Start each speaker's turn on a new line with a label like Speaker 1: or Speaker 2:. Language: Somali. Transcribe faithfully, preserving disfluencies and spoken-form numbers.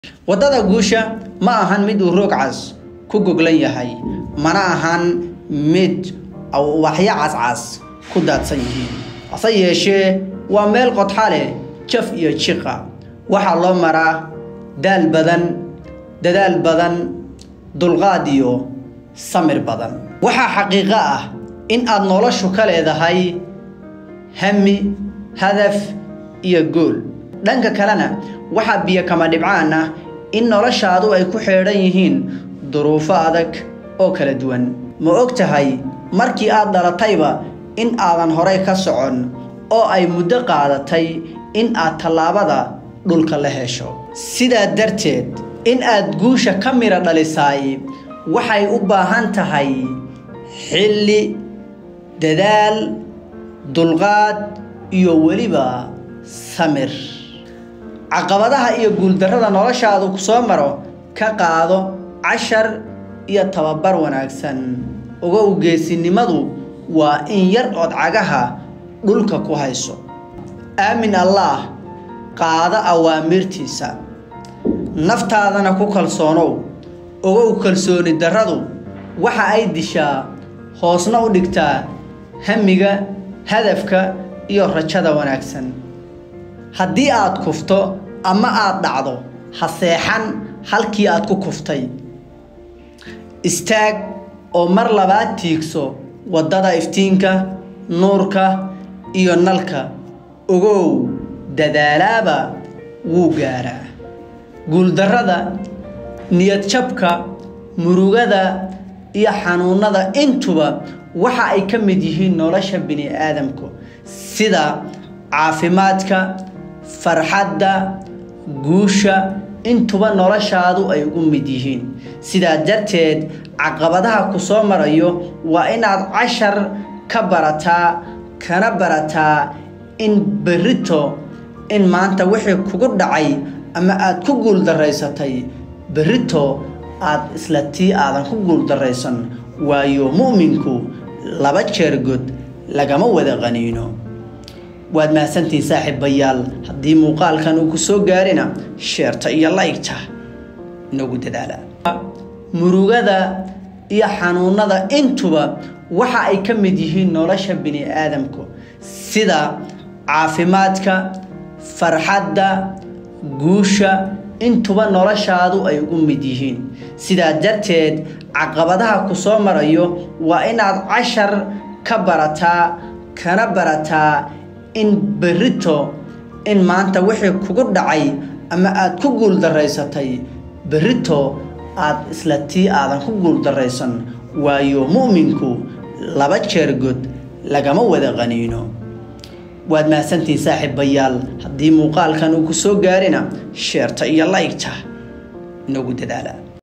Speaker 1: wadada guusha ma ahan mid uu roog cas ku goglan yahay mana ahan mid aw waxya cas cas ku daadsan yihiin asa yeeshee waa meel qodxa leh jaf iyo jiqa waxa loo maraa daal badan dadaal badan dulqaad iyo samir badan waxa xaqiiqo ah in aad noloshu ka leedahay hami hadaf iyo gool dhanka kalena waxa biyo kama dhibcaan ah in noloshaadu ay ku xeeran yihiin duruufo adag oo kala duwan ma og tahay markii aad dhalatayba in aadan horay ka socon oo ay muddo qaadatay in aad talaabada dhulka la hesho sidaa darteed in aad guusha ka mira dhalisaay waxay u baahan tahay xilli dadaal dulqaad iyo weliba samir caqabadaha iyo guuldarrada noloshaadu ku soo maro ka qaado cashar iyo tababar wanaagsan uga geesinimadu waa in yar ood cagaha dhulka ku hayso aamin allah qaada awaamirtiisa naftaadana ku kalsoonow uga kalsooni darradu waxa ay dishaa hoosna u dhigtaa hamiga hadafka iyo rajada wanaagsan haddii aad kufto ama aad dhacdo ha seexan halkii aad ku kuftay istaag oo mar labaad tiigso wadada iftiinka nuurka iyo nalka ogow dadaalaaba wuu gaaraa guuldarrada niyad jabka murugada iyo xanuunada intuba waxa ay ka mid yihiin nolosha bini aadamku sida caafimaadka farxadda guusha intuba noloshaadu ay ugu mid yihiin sidaa darteed caqabadaha ku soo marayo waa inaad cashar ka barataa kana barataa in berrito in maanta wixii kugu dhacay ama aad ku guuldarraysatay berrito aad isla tii aadan ku guuldarraysan waayo mu'minku laba jeer god lagama wada qaniino waad mahadsantiin saaxiibayaal haddii muuqaalkan uu ku soo gaarina sheerta iyo like-ta nagu dadaala murugada iyo xanuunada intuba waxa ay ka mid yihiin nolosha bini aadamku sida caafimaadka farxadda guusha intuba noloshaadu ay ugu mid yihiin sidaa darteed caqabadaha ku soo marayo waa inaad cashar ka barataa kana barataa in berrito in maanta wixii kugu dhacay ama aad ku guuldarraysatay berrito aad isla tii aadan ku guuldarraysan waayo mu'minku laba jeer god lagama wada qaniino waad mahadsantiin saaxiibayaal haddii muuqaalkan uu ku soo gaarina sheerta iyo like-ta nagu dadaala